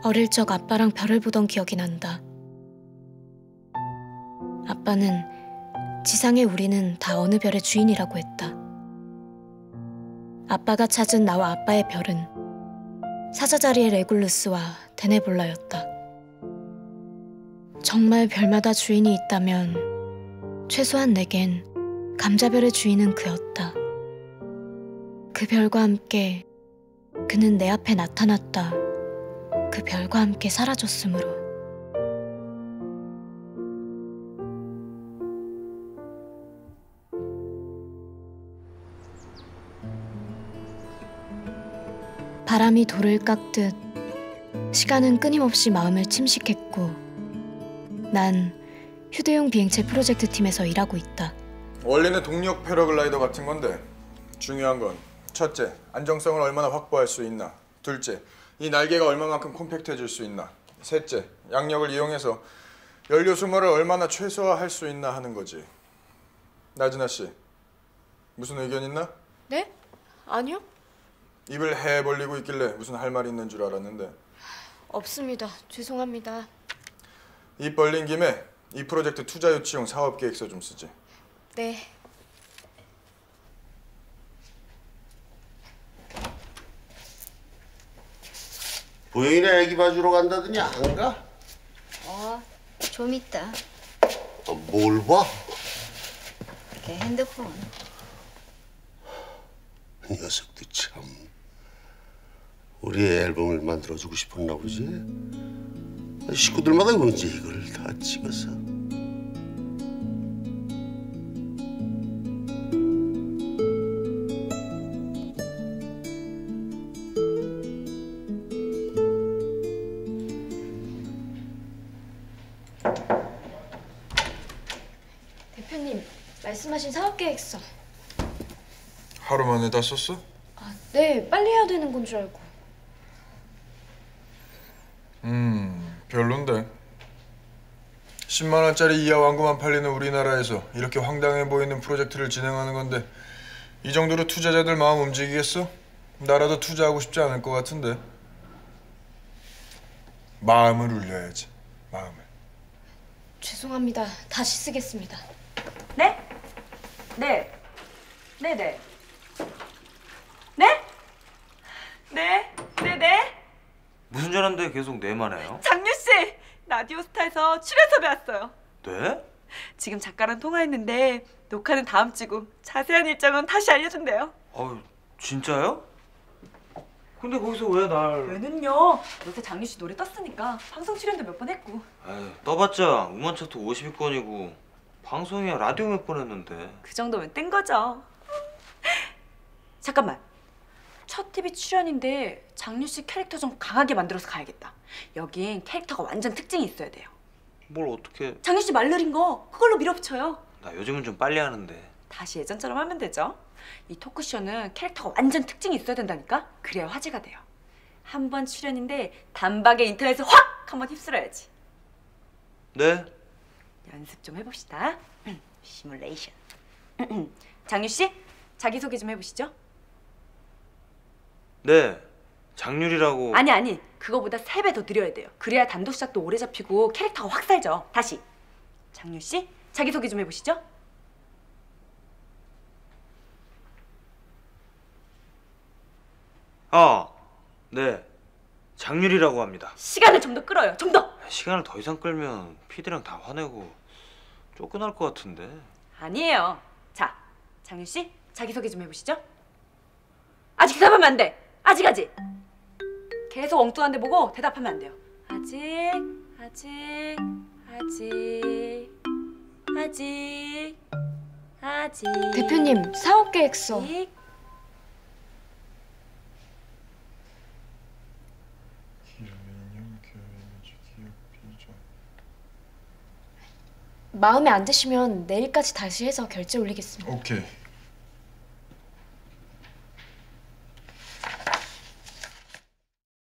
어릴 적 아빠랑 별을 보던 기억이 난다. 아빠는 지상의 우리는 다 어느 별의 주인이라고 했다. 아빠가 찾은 나와 아빠의 별은 사자자리의 레굴루스와 데네볼라였다. 정말 별마다 주인이 있다면 최소한 내겐 감자별의 주인은 그였다. 그 별과 함께 그는 내 앞에 나타났다. 그 별과 함께 사라졌으므로. 바람이 돌을 깎듯 시간은 끊임없이 마음을 침식했고 난 휴대용 비행체 프로젝트 팀에서 일하고 있다. 원리는 동력 패러글라이더 같은 건데 중요한 건 첫째, 안정성을 얼마나 확보할 수 있나. 둘째, 이 날개가 얼마만큼 콤팩트해질 수 있나. 셋째, 양력을 이용해서 연료 소모를 얼마나 최소화할 수 있나 하는 거지. 나진아 씨, 무슨 의견 있나? 네? 아니요. 입을 해 벌리고 있길래 무슨 할 말이 있는 줄 알았는데. 없습니다. 죄송합니다. 입 벌린 김에 이 프로젝트 투자 유치용 사업 계획서 좀 쓰지. 네. 보영이네 애기 봐주러 간다더니 안 가? 좀 있다. 뭘 봐? 걔 핸드폰. 이 녀석도 참 우리 앨범을 만들어주고 싶었나 보지? 식구들마다 언제 이걸 다 찍어서. 대표님, 말씀하신 사업계획서. 하루 만에 다 썼어? 네, 빨리 해야 되는 건 줄 알고. 별론데. 10만 원짜리 이하 완구만 팔리는 우리나라에서 이렇게 황당해 보이는 프로젝트를 진행하는 건데 이 정도로 투자자들 마음 움직이겠어? 나라도 투자하고 싶지 않을 것 같은데. 마음을 울려야지. 마음을. 죄송합니다. 다시 쓰겠습니다. 네? 네. 네네. 네? 네? 네네? 무슨 전화인데 계속 네만 해요? 장유씨! 라디오스타에서 출연 섭외 왔어요. 네? 지금 작가랑 통화했는데 녹화는 다음 주고 자세한 일정은 다시 알려준대요. 진짜요? 근데 거기서 왜 날... 왜는요? 요새 장유씨 노래 떴으니까 방송 출연도 몇 번 했고. 떠봤자 음원 차트 50위권이고 방송이야 라디오 몇 번 했는데. 그 정도면 뜬 거죠. 잠깐만. 첫 TV 출연인데 장유씨 캐릭터 좀 강하게 만들어서 가야겠다. 여긴 캐릭터가 완전 특징이 있어야 돼요. 뭘 어떻게... 장유씨 말 느린 거 그걸로 밀어붙여요. 나 요즘은 좀 빨리 하는데. 다시 예전처럼 하면 되죠. 이 토크쇼는 캐릭터가 완전 특징이 있어야 된다니까? 그래야 화제가 돼요. 한 번 출연인데 단박에 인터넷에 확 한번 휩쓸어야지. 네? 연습 좀 해봅시다. 시뮬레이션. 장유씨, 자기소개 좀 해보시죠. 네. 장률이라고... 아니. 그거보다 3배 더 느려야 돼요. 그래야 단독샷도 오래 잡히고 캐릭터가 확 살죠. 다시. 장유씨, 자기소개 좀 해보시죠. 네. 장률이라고 합니다. 시간을 좀 더 끌어요. 좀 더! 시간을 더 이상 끌면 PD랑 다 화내고 쫓겨날 것 같은데. 아니에요. 자, 장유씨, 자기소개 좀 해보시죠. 아직 대답하면 안 돼. 아직. 계속 엉뚱한 데 보고 대답하면 안 돼요. 아직. 대표님, 사업계획서. 마음에 안 드시면 내일까지 다시 해서 결제 올리겠습니다. 오케이.